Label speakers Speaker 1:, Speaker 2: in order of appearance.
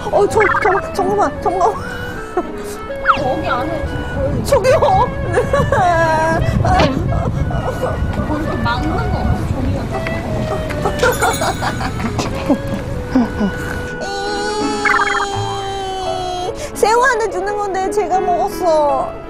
Speaker 1: 잠깐만.
Speaker 2: 거기 안에 지금
Speaker 1: 저기요.
Speaker 2: 거기 막는 거 없어, 종이가.
Speaker 1: 새우 하나 주는 건데 제가 먹었어.